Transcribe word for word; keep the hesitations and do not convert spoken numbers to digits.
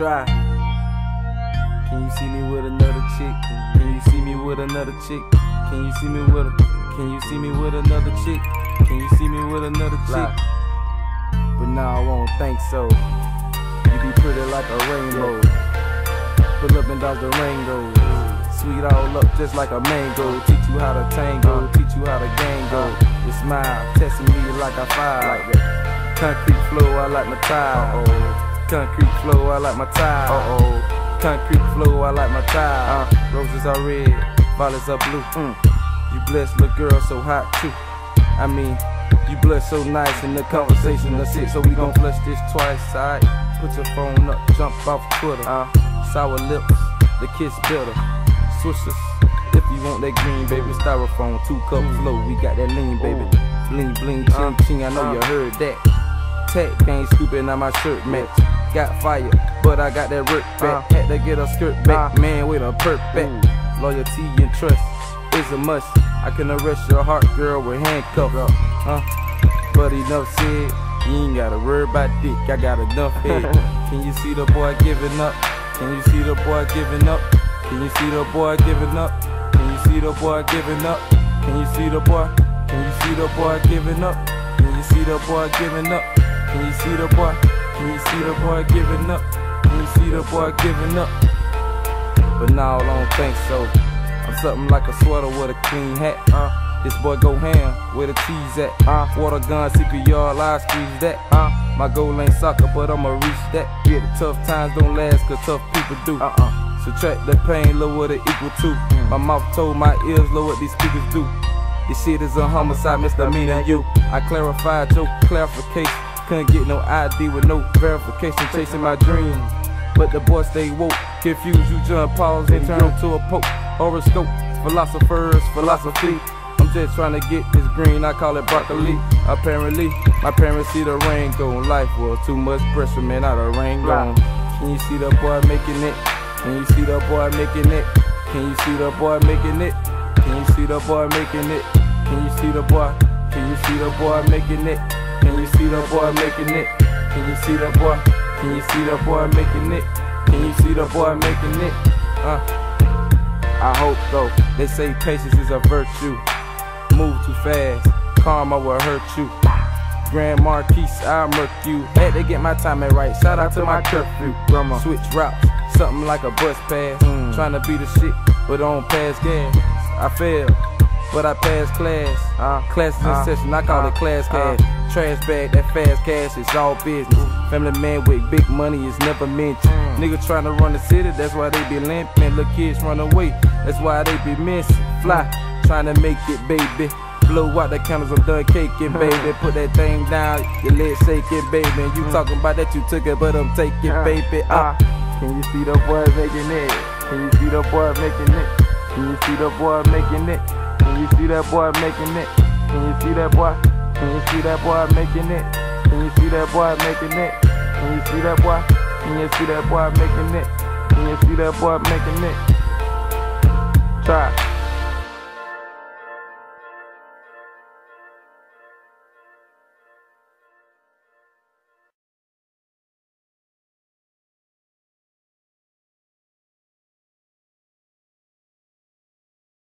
Try. Can you see me with another chick? Can you see me with another chick? Can you see me with a? Can you see me with another chick? Can you see me with another chick? But now I won't think so. You be pretty like a rainbow. Pull up and dodge the rainbow. Sweet all up just like a mango. Teach you how to tango, teach you how to gang go. You smile, testing me like I fire. Concrete flow, I like my tire. Uh-oh. Concrete flow, I like my tire. Uh-oh. Concrete flow, I like my tire. Uh, roses are red, violets are blue. Mm. You blessed, little girl, so hot too. I mean, you blessed so nice in the conversation. That's it, so we gon' flush this twice, alright? Put your phone up, jump off Twitter. Uh, sour lips, the kiss bitter. Swishers, if you want that green, baby, styrofoam, two cup flow, we got that lean, baby. Bling, bling, ching, ching, I know you heard that. Tech gang scooping on my shirt match. Got fire, but I got that work back. Had to get a skirt back, man, with a perk back. Loyalty and trust is a must. I can arrest your heart, girl, with handcuffs. Uh, but enough said, you ain't gotta worry about dick, I got enough head. Can you see the boy giving up? Can you see the boy giving up? Can you see the boy giving up? Can you see the boy giving up? Can you see the boy? Can you see the boy giving up? Can you see the boy giving up? Can you see the boy? Can you see the boy giving up? Can you see the boy giving up? But now I don't think so. I'm something like a sweater with a clean hat. Uh, this boy go ham, where the cheese at? Uh, water gun, C P R, live squeeze that. Uh, my goal ain't soccer, but I'ma reach that. Yeah, the tough times don't last, cause tough people do. Uh-uh. Subtract the pain, look what it equal to. Mm. My mouth told my ears, look what these speakers do. This shit is a homicide, misdemeanor you. I clarified your clarification. Couldn't get no I D with no verification, chasing my dreams. But the boy stay woke, confused you jump pause and turn to a poke. Horoscope, philosophers, philosophy. I'm just trying to get this green, I call it broccoli. Apparently, my parents see the rain go. Life was too much pressure, man, out of rain gone. Can you see the boy making it? Can you see the boy making it? Can you see the boy making it? Can you see the boy making it? Can you see the boy? Can you see the boy making it? Can you see the boy making it? Can you see the boy? Can you see the boy making it? Can you see the boy making it? Uh, I hope so. They say patience is a virtue. Move too fast, karma will hurt you. Grand Marquise, I'll murk you. Had to get my timing right. Shout out to my curfew. Grandma. Switch routes, something like a bus pass. Mm. Trying to be the shit, but don't pass gas. I failed, but I passed class. Uh, Classes in uh, session, I call uh, it class cash. Uh, Trash bag, that fast cash, it's all business. Family man with big money is never mentioned. Mm. Nigga trying to run the city, that's why they be limping. Little kids run away, that's why they be missing. Fly, trying to make it, baby. Blow out the candles, I'm done caking, baby. Put that thing down, your legs shaking, baby. You talking about that you took it, but I'm taking, baby. Uh. Can you see the boy making it? Can you see the boy making it? Can you see the boy making it? Can you see that boy making it? Can you see that boy? Can you see that boy making it? Can you see that boy making it? Can you see that boy? Can you see that boy making it? Can you see that boy making it? Try.